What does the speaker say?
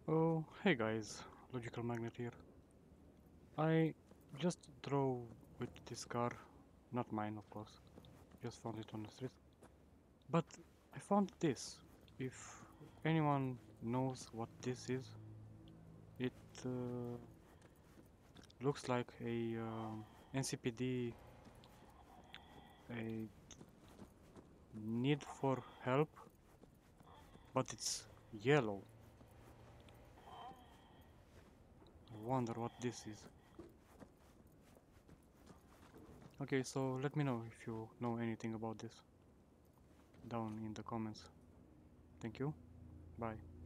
Oh, hey guys, Logical Magnet here. I just drove with this car, not mine of course, just found it on the street. But I found this. If anyone knows what this is, it looks like a NCPD, a need for help, but it's yellow. I wonder what this is. Okay, so let me know if you know anything about this down in the comments. Thank you. Bye.